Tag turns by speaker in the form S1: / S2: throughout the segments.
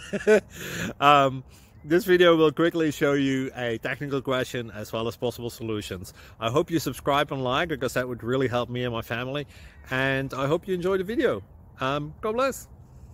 S1: um, this video will quickly show you a technical question as well as possible solutions. I hope you subscribe and like, because that would really help me and my family. And I hope you enjoy the video. God bless.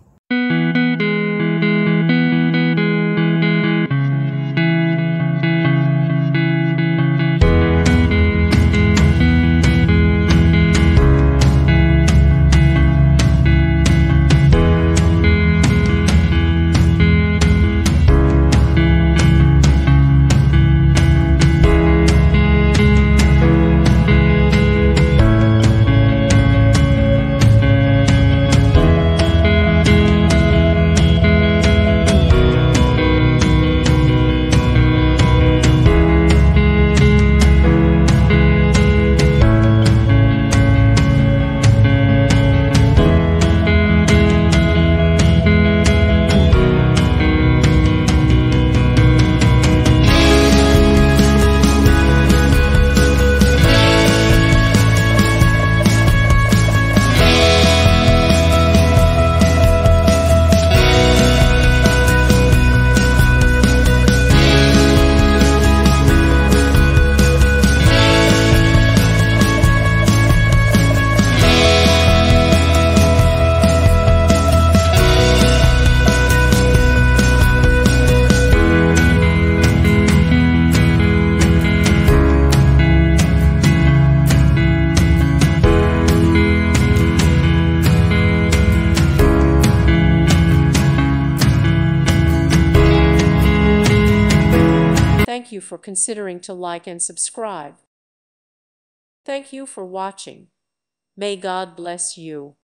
S2: Thank you for considering to like and subscribe. Thank you for watching. May God bless you.